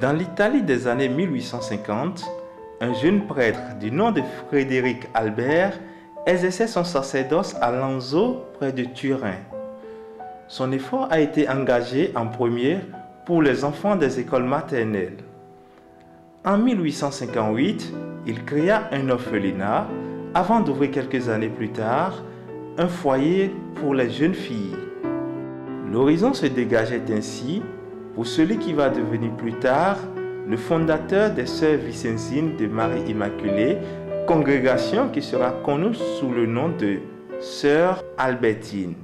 Dans l'Italie des années 1850, un jeune prêtre du nom de Frédéric Albert exerçait son sacerdoce à Lanzo, près de Turin. Son effort a été engagé en première pour les enfants des écoles maternelles. En 1858, il créa un orphelinat avant d'ouvrir quelques années plus tard un foyer pour les jeunes filles. L'horizon se dégageait ainsi pour celui qui va devenir plus tard le fondateur des Sœurs Vicentines de Marie Immaculée, congrégation qui sera connue sous le nom de Sœurs Albertines.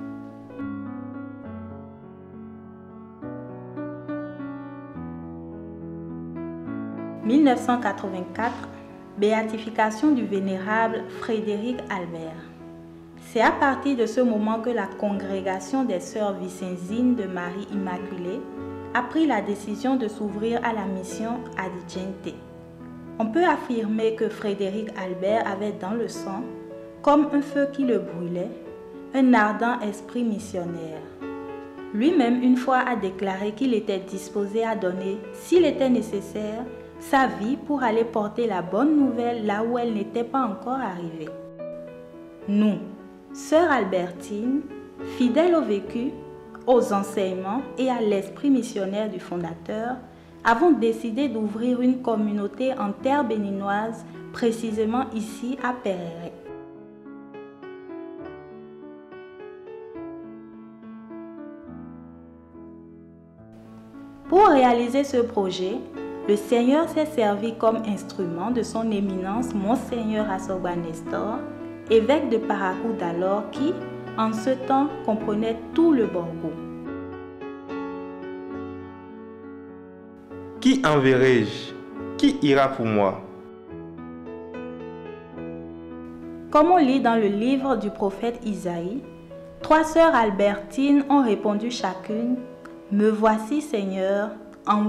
« 1984, béatification du vénérable Frédéric Albert. C'est à partir de ce moment que la congrégation des Sœurs Vicentines de Marie Immaculée a pris la décision de s'ouvrir à la mission Adigente. On peut affirmer que Frédéric Albert avait dans le sang, comme un feu qui le brûlait, un ardent esprit missionnaire. Lui-même, une fois, a déclaré qu'il était disposé à donner, s'il était nécessaire, sa vie pour aller porter la bonne nouvelle là où elle n'était pas encore arrivée. Nous, Sœurs Albertines, fidèles au vécu, aux enseignements et à l'esprit missionnaire du fondateur, avons décidé d'ouvrir une communauté en terre béninoise, précisément ici à Pereret. Pour réaliser ce projet, le Seigneur s'est servi comme instrument de son éminence Monseigneur Asogba Nestor, évêque de Parakou d'alors qui, en ce temps, comprenait tout le Borgo. Qui enverrai-je? Qui ira pour moi? Comme on lit dans le livre du prophète Isaïe, 3 sœurs albertines ont répondu chacune « Me voici Seigneur, envoie-moi ».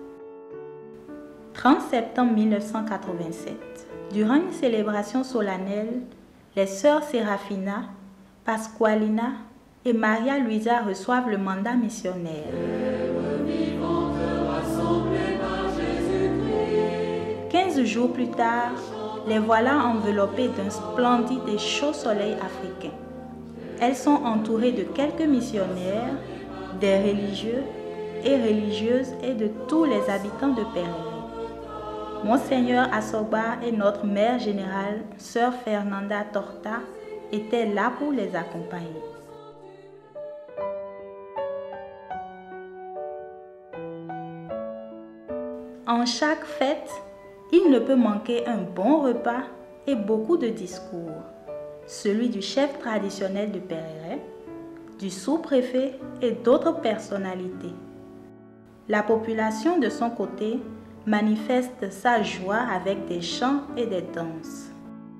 30 septembre 1987, durant une célébration solennelle, les sœurs Séraphina, Pasqualina et Maria Luisa reçoivent le mandat missionnaire. 15 jours plus tard, les voilà enveloppées d'un splendide et chaud soleil africain. Elles sont entourées de quelques missionnaires, des religieux et religieuses et de tous les habitants de Pereret. Monseigneur Asogba et notre mère générale, Sœur Fernanda Torta, étaient là pour les accompagner. En chaque fête, il ne peut manquer un bon repas et beaucoup de discours. Celui du chef traditionnel de Pereret, du sous-préfet et d'autres personnalités. La population de son côté manifeste sa joie avec des chants et des danses.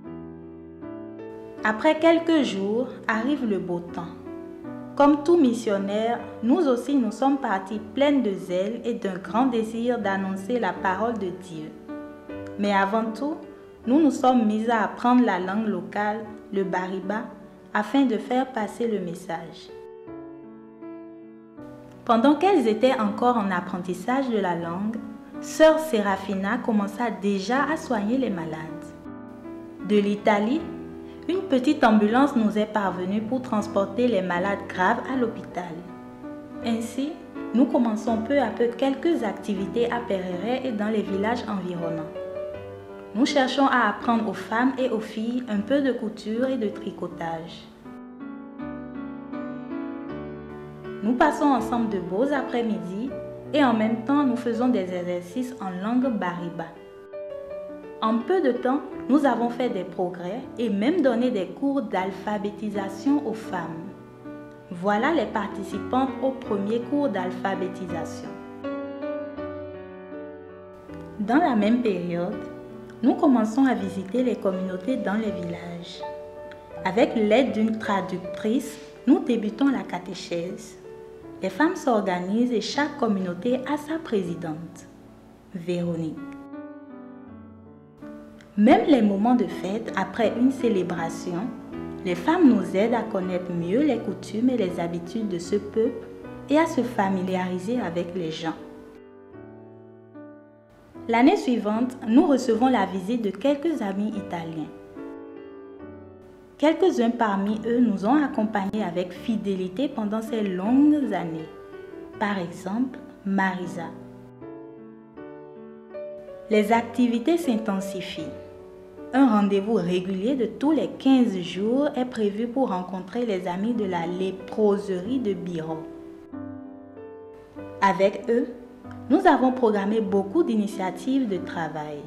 Après quelques jours, arrive le beau temps. Comme tout missionnaire, nous aussi nous sommes partis pleines de zèle et d'un grand désir d'annoncer la parole de Dieu. Mais avant tout, nous nous sommes mis à apprendre la langue locale, le bariba, afin de faire passer le message. Pendant qu'elles étaient encore en apprentissage de la langue, Sœur Séraphina commença déjà à soigner les malades. De l'Italie, une petite ambulance nous est parvenue pour transporter les malades graves à l'hôpital. Ainsi, nous commençons peu à peu quelques activités à Pereret et dans les villages environnants. Nous cherchons à apprendre aux femmes et aux filles un peu de couture et de tricotage. Nous passons ensemble de beaux après-midi et en même temps nous faisons des exercices en langue bariba. En peu de temps, nous avons fait des progrès et même donné des cours d'alphabétisation aux femmes. Voilà les participantes au premier cours d'alphabétisation. Dans la même période, nous commençons à visiter les communautés dans les villages. Avec l'aide d'une traductrice, nous débutons la catéchèse. Les femmes s'organisent et chaque communauté a sa présidente, Véronique. Même les moments de fête, après une célébration, les femmes nous aident à connaître mieux les coutumes et les habitudes de ce peuple et à se familiariser avec les gens. L'année suivante, nous recevons la visite de quelques amis italiens. Quelques-uns parmi eux nous ont accompagnés avec fidélité pendant ces longues années. Par exemple, Marisa. Les activités s'intensifient. Un rendez-vous régulier de tous les 15 jours est prévu pour rencontrer les amis de la léproserie de Biro. Avec eux, nous avons programmé beaucoup d'initiatives de travail.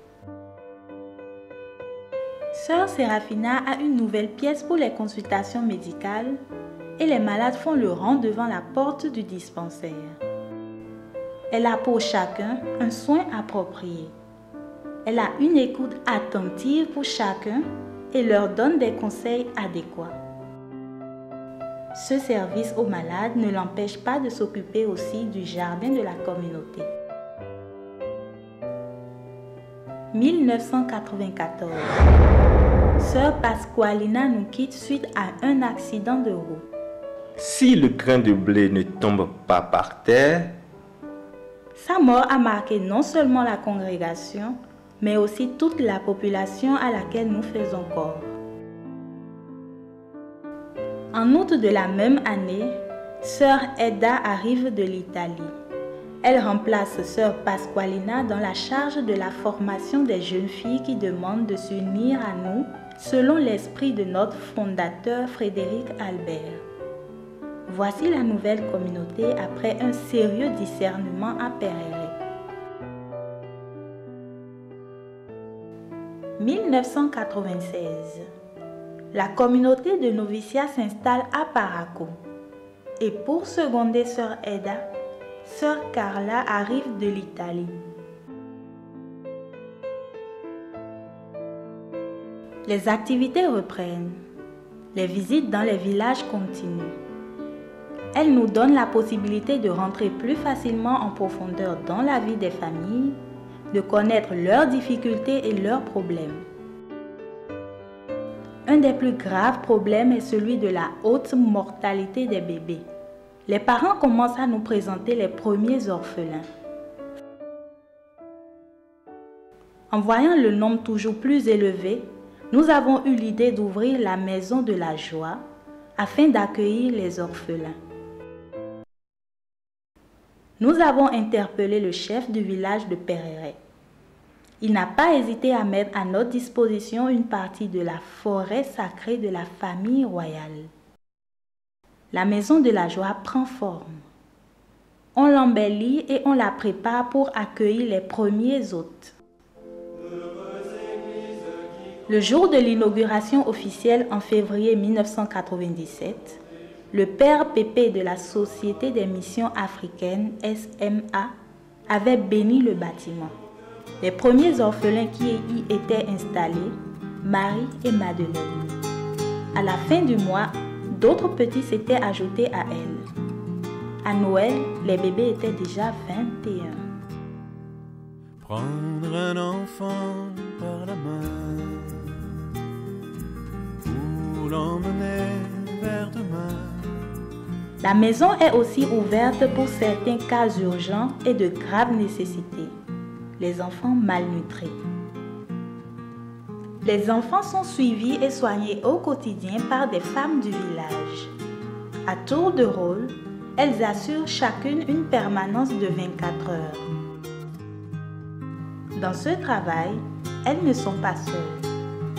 Sœur Séraphina a une nouvelle pièce pour les consultations médicales et les malades font le rang devant la porte du dispensaire. Elle a pour chacun un soin approprié. Elle a une écoute attentive pour chacun et leur donne des conseils adéquats. Ce service aux malades ne l'empêche pas de s'occuper aussi du jardin de la communauté. 1994. Sœur Pasqualina nous quitte suite à un accident de roue. Si le grain de blé ne tombe pas par terre, sa mort a marqué non seulement la congrégation, mais aussi toute la population à laquelle nous faisons corps. En août de la même année, Sœur Edda arrive de l'Italie. Elle remplace Sœur Pasqualina dans la charge de la formation des jeunes filles qui demandent de s'unir à nous selon l'esprit de notre fondateur Frédéric Albert. Voici la nouvelle communauté après un sérieux discernement à Pereret. 1996. La communauté de noviciat s'installe à Paraco. Et pour seconder Sœur Edda, Sœur Carla arrive de l'Italie. Les activités reprennent. Les visites dans les villages continuent. Elle nous donne la possibilité de rentrer plus facilement en profondeur dans la vie des familles, de connaître leurs difficultés et leurs problèmes. Un des plus graves problèmes est celui de la haute mortalité des bébés. Les parents commencent à nous présenter les premiers orphelins. En voyant le nombre toujours plus élevé, nous avons eu l'idée d'ouvrir la maison de la joie afin d'accueillir les orphelins. Nous avons interpellé le chef du village de Pereret. Il n'a pas hésité à mettre à notre disposition une partie de la forêt sacrée de la famille royale. La maison de la joie prend forme. On l'embellit et on la prépare pour accueillir les premiers hôtes. Le jour de l'inauguration officielle en février 1997, le père Pépé de la Société des missions africaines, SMA, avait béni le bâtiment. Les premiers orphelins qui y étaient installés, Marie et Madeleine. À la fin du mois, d'autres petits s'étaient ajoutés à elle. À Noël, les bébés étaient déjà 21. Prendre un enfant par la main pour l'emmener vers demain. La maison est aussi ouverte pour certains cas urgents et de graves nécessités. Les enfants malnutris. Les enfants sont suivis et soignés au quotidien par des femmes du village. À tour de rôle, elles assurent chacune une permanence de 24 heures. Dans ce travail, elles ne sont pas seules.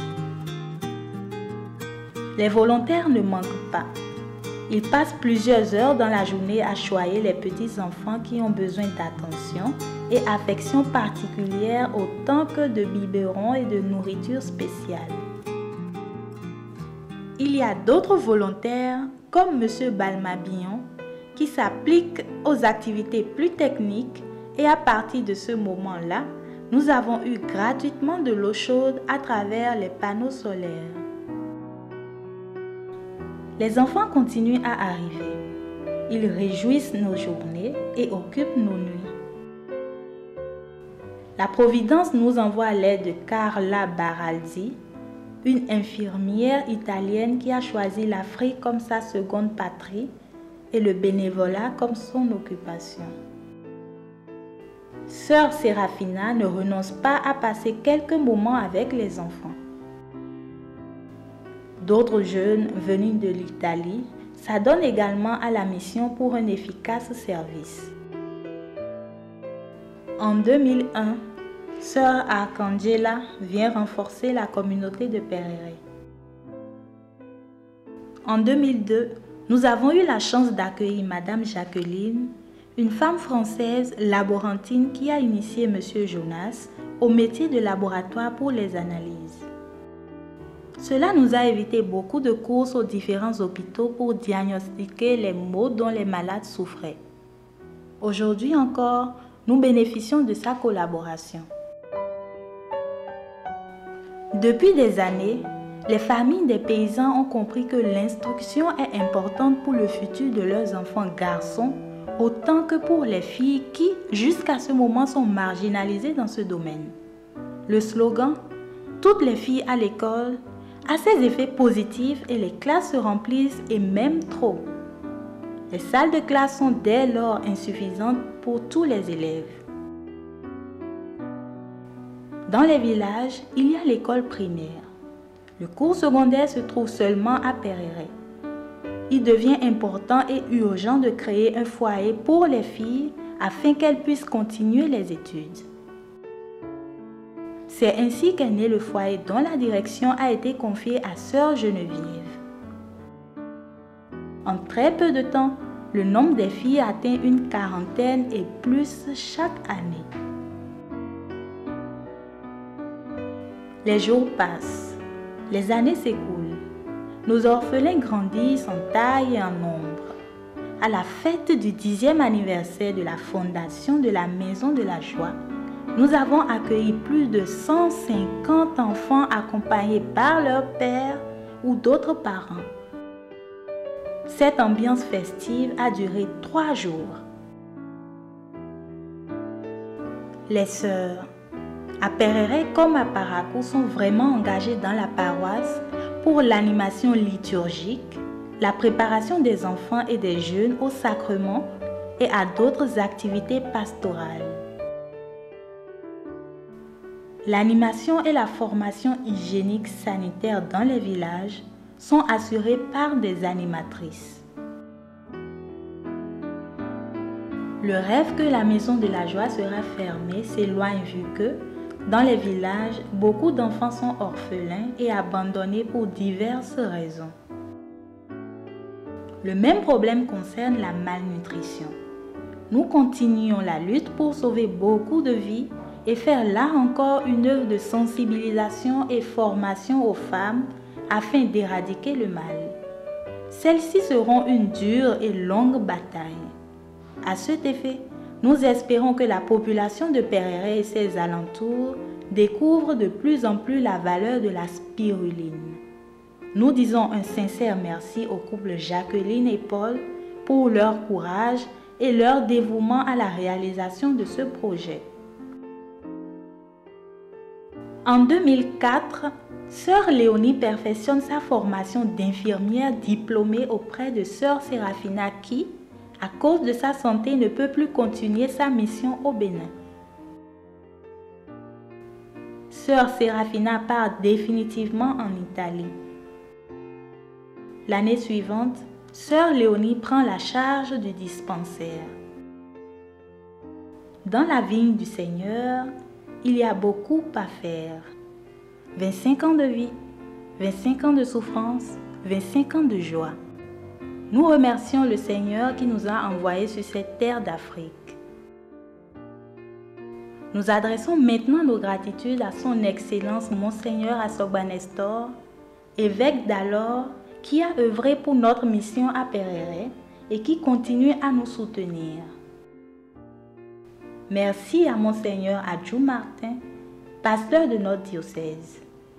Les volontaires ne manquent pas. Ils passent plusieurs heures dans la journée à choyer les petits-enfants qui ont besoin d'attention et affection particulière autant que de biberons et de nourriture spéciale. Il y a d'autres volontaires comme M. Balmabillon qui s'appliquent aux activités plus techniques et à partir de ce moment-là, nous avons eu gratuitement de l'eau chaude à travers les panneaux solaires. Les enfants continuent à arriver. Ils réjouissent nos journées et occupent nos nuits. La Providence nous envoie l'aide de Carla Baraldi, une infirmière italienne qui a choisi l'Afrique comme sa seconde patrie et le bénévolat comme son occupation. Sœur Séraphina ne renonce pas à passer quelques moments avec les enfants. D'autres jeunes venus de l'Italie s'adonnent également à la mission pour un efficace service. En 2001, Sœur Arcangela vient renforcer la communauté de Perere. En 2002, nous avons eu la chance d'accueillir Madame Jacqueline, une femme française laborantine qui a initié Monsieur Jonas au métier de laboratoire pour les analyses. Cela nous a évité beaucoup de courses aux différents hôpitaux pour diagnostiquer les maux dont les malades souffraient. Aujourd'hui encore, nous bénéficions de sa collaboration. Depuis des années, les familles des paysans ont compris que l'instruction est importante pour le futur de leurs enfants garçons, autant que pour les filles qui, jusqu'à ce moment, sont marginalisées dans ce domaine. Le slogan « Toutes les filles à l'école » a ses effets positifs et les classes se remplissent et même trop. Les salles de classe sont dès lors insuffisantes pour tous les élèves. Dans les villages, il y a l'école primaire. Le cours secondaire se trouve seulement à Perere. Il devient important et urgent de créer un foyer pour les filles afin qu'elles puissent continuer les études. C'est ainsi qu'est né le foyer dont la direction a été confiée à Sœur Geneviève. En très peu de temps, le nombre des filles atteint une quarantaine et plus chaque année. Les jours passent, les années s'écoulent. Nos orphelins grandissent en taille et en nombre. À la fête du 10e anniversaire de la fondation de la Maison de la Joie, nous avons accueilli plus de 150 enfants accompagnés par leur père ou d'autres parents. Cette ambiance festive a duré 3 jours. Les sœurs, à Perere comme à Parakou, sont vraiment engagées dans la paroisse pour l'animation liturgique, la préparation des enfants et des jeunes au sacrement et à d'autres activités pastorales. L'animation et la formation hygiénique sanitaire dans les villages sont assurées par des animatrices. Le rêve que la Maison de la Joie sera fermée s'éloigne vu que, dans les villages, beaucoup d'enfants sont orphelins et abandonnés pour diverses raisons. Le même problème concerne la malnutrition. Nous continuons la lutte pour sauver beaucoup de vies et faire là encore une œuvre de sensibilisation et formation aux femmes afin d'éradiquer le mal. Celles-ci seront une dure et longue bataille. À cet effet, nous espérons que la population de Perere et ses alentours découvre de plus en plus la valeur de la spiruline. Nous disons un sincère merci au couple Jacqueline et Paul pour leur courage et leur dévouement à la réalisation de ce projet. En 2004, Sœur Léonie perfectionne sa formation d'infirmière diplômée auprès de Sœur Séraphina qui, à cause de sa santé, ne peut plus continuer sa mission au Bénin. Sœur Séraphina part définitivement en Italie. L'année suivante, Sœur Léonie prend la charge du dispensaire. Dans la vigne du Seigneur, il y a beaucoup à faire. 25 ans de vie, 25 ans de souffrance, 25 ans de joie. Nous remercions le Seigneur qui nous a envoyés sur cette terre d'Afrique. Nous adressons maintenant nos gratitudes à son Excellence Monseigneur Assogba Nestor, évêque d'alors, qui a œuvré pour notre mission à Perere et qui continue à nous soutenir. Merci à Monseigneur Adjou Martin, pasteur de notre diocèse.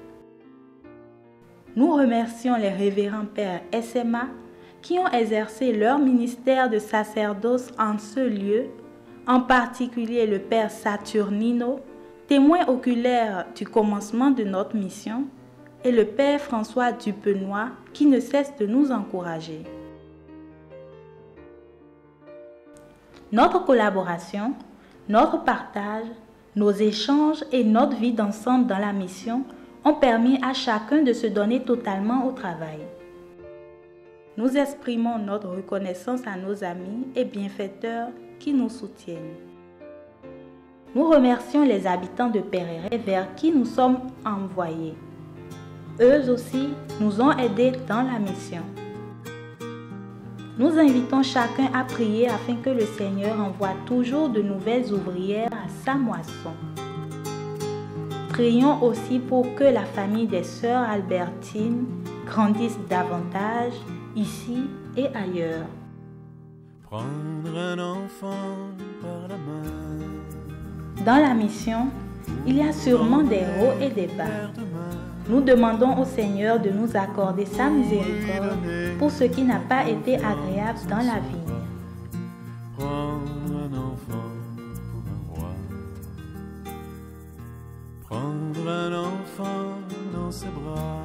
Nous remercions les révérends pères SMA qui ont exercé leur ministère de sacerdoce en ce lieu, en particulier le père Saturnino, témoin oculaire du commencement de notre mission, et le père François Dupenois qui ne cesse de nous encourager. Notre collaboration, Notre partage, nos échanges et notre vie d'ensemble dans la mission ont permis à chacun de se donner totalement au travail. Nous exprimons notre reconnaissance à nos amis et bienfaiteurs qui nous soutiennent. Nous remercions les habitants de Pereret vers qui nous sommes envoyés. Eux aussi nous ont aidés dans la mission. Nous invitons chacun à prier afin que le Seigneur envoie toujours de nouvelles ouvrières à sa moisson. Prions aussi pour que la famille des sœurs Albertine grandisse davantage ici et ailleurs. Prendre un enfant par la main. Dans la mission, il y a sûrement des hauts et des bas. Nous demandons au Seigneur de nous accorder sa miséricorde pour ce qui n'a pas été agréable dans la vie. Prendre un enfant pour un roi. Prendre un enfant dans ses bras.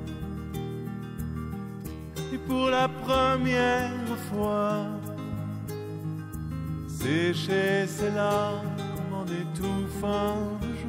Et pour la première fois, sécher ses larmes en étouffant